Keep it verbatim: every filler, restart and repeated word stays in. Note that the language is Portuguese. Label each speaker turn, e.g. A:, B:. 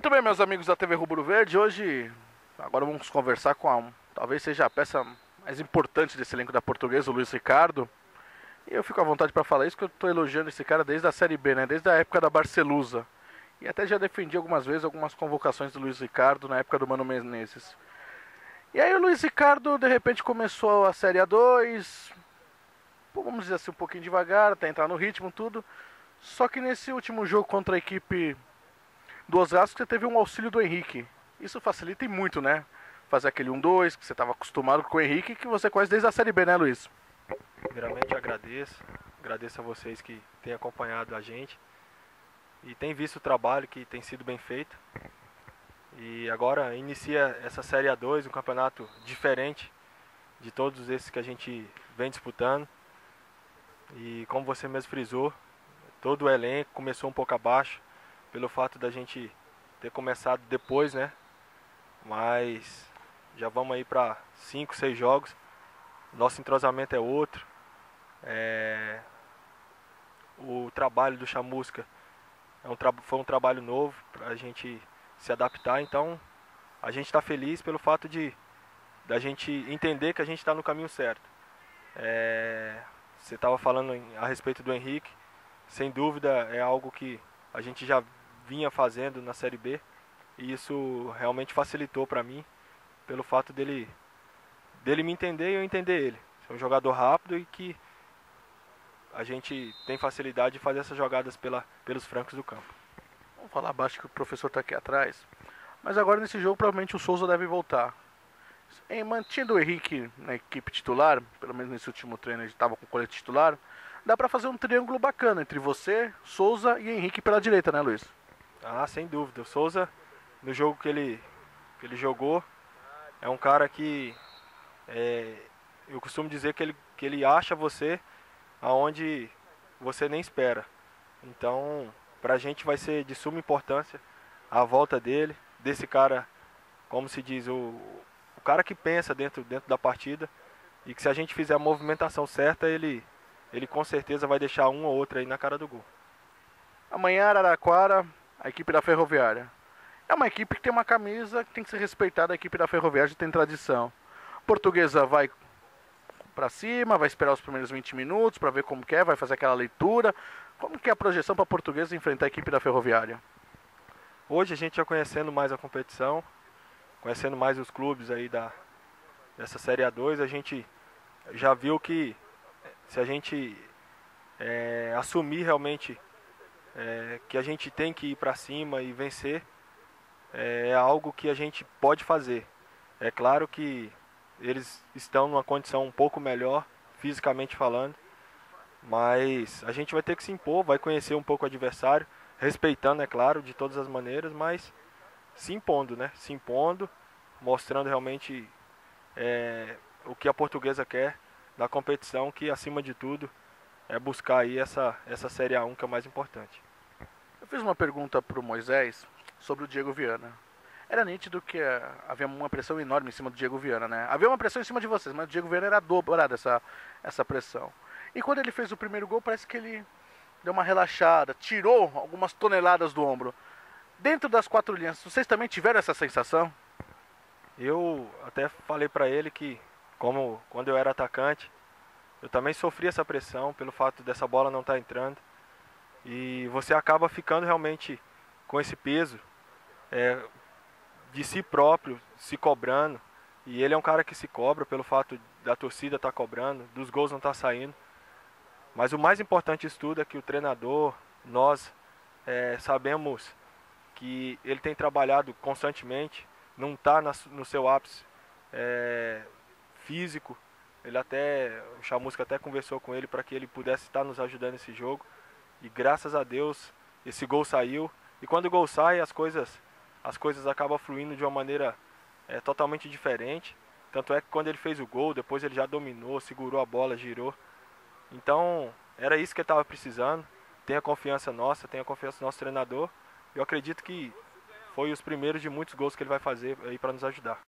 A: Muito bem, meus amigos da T V Rubro Verde, hoje, agora vamos conversar com a, talvez seja a peça mais importante desse elenco da Portuguesa, o Luiz Ricardo. E eu fico à vontade para falar isso, que eu estou elogiando esse cara desde a Série B, né? Desde a época da Barcelusa. E até já defendi algumas vezes algumas convocações do Luiz Ricardo na época do Mano Menezes. E aí o Luiz Ricardo, de repente, começou a Série A dois, vamos dizer assim, um pouquinho devagar, até entrar no ritmo, tudo. Só que nesse último jogo contra a equipe do Osasco, você teve um auxílio do Henrique. Isso facilita e muito, né? Fazer aquele um dois, que você estava acostumado com o Henrique, que você conhece desde a Série B, né, Luiz?
B: Primeiramente agradeço, agradeço a vocês que têm acompanhado a gente e têm visto o trabalho que tem sido bem feito. E agora inicia essa Série A dois, um campeonato diferente de todos esses que a gente vem disputando. E como você mesmo frisou, todo o elenco começou um pouco abaixo, pelo fato da gente ter começado depois, né? Mas já vamos aí para cinco, seis jogos. Nosso entrosamento é outro. É... O trabalho do Chamusca é um tra... foi um trabalho novo para a gente se adaptar. Então a gente está feliz pelo fato de da gente entender que a gente está no caminho certo. É... Você estava falando em... a respeito do Henrique. Sem dúvida é algo que a gente já vinha fazendo na Série B. E isso realmente facilitou para mim, pelo fato dele, dele me entender e eu entender ele. É um jogador rápido e que a gente tem facilidade de fazer essas jogadas pela, pelos flancos do campo.
A: Vamos falar abaixo que o professor está aqui atrás. Mas agora nesse jogo provavelmente o Souza deve voltar. Em mantendo o Henrique na equipe titular, pelo menos nesse último treino ele estava com o colete titular, dá para fazer um triângulo bacana entre você, Souza e Henrique pela direita, né, Luiz?
B: Ah, sem dúvida. O Souza, no jogo que ele, que ele jogou, é um cara que é, eu costumo dizer que ele, que ele acha você aonde você nem espera. Então, pra gente vai ser de suma importância a volta dele, desse cara, como se diz, o, o cara que pensa dentro, dentro da partida, e que se a gente fizer a movimentação certa, ele, ele com certeza vai deixar um ou outro aí na cara do gol.
A: Amanhã, Araraquara, a equipe da Ferroviária. É uma equipe que tem uma camisa que tem que ser respeitada, a equipe da Ferroviária tem tradição. Portuguesa vai para cima, vai esperar os primeiros vinte minutos para ver como que é, vai fazer aquela leitura. Como que é a projeção para a Portuguesa enfrentar a equipe da Ferroviária?
B: Hoje a gente já conhecendo mais a competição, conhecendo mais os clubes aí da, dessa Série A dois, a gente já viu que se a gente é, assumir realmente é, que a gente tem que ir para cima e vencer, é, é algo que a gente pode fazer. É claro que eles estão numa condição um pouco melhor, fisicamente falando, mas a gente vai ter que se impor, vai conhecer um pouco o adversário, respeitando, é claro, de todas as maneiras, mas se impondo, né? Se impondo, mostrando realmente é, o que a Portuguesa quer da competição, que acima de tudo é buscar aí essa, essa Série A um que é o mais importante.
A: Eu fiz uma pergunta para o Moisés sobre o Diego Viana. Era nítido que uh, havia uma pressão enorme em cima do Diego Viana, né? Havia uma pressão em cima de vocês, mas o Diego Viana era dobrada essa, essa pressão. E quando ele fez o primeiro gol, parece que ele deu uma relaxada, tirou algumas toneladas do ombro. Dentro das quatro linhas, vocês também tiveram essa sensação?
B: Eu até falei para ele que, como quando eu era atacante, eu também sofri essa pressão pelo fato dessa bola não estar entrando. E você acaba ficando realmente com esse peso é, de si próprio, se cobrando. E ele é um cara que se cobra pelo fato da torcida estar cobrando, dos gols não estar saindo. Mas o mais importante disso tudo é que o treinador, nós é, sabemos que ele tem trabalhado constantemente, não está no seu ápice é, físico. Ele até, o Chamusca até conversou com ele para que ele pudesse estar nos ajudando nesse jogo. E graças a Deus esse gol saiu. E quando o gol sai, as coisas, as coisas acabam fluindo de uma maneira é, totalmente diferente. Tanto é que quando ele fez o gol, depois ele já dominou, segurou a bola, girou. Então era isso que ele estava precisando. Tenha confiança nossa, tenha confiança do nosso treinador. Eu acredito que foi os primeiros de muitos gols que ele vai fazer aí para nos ajudar.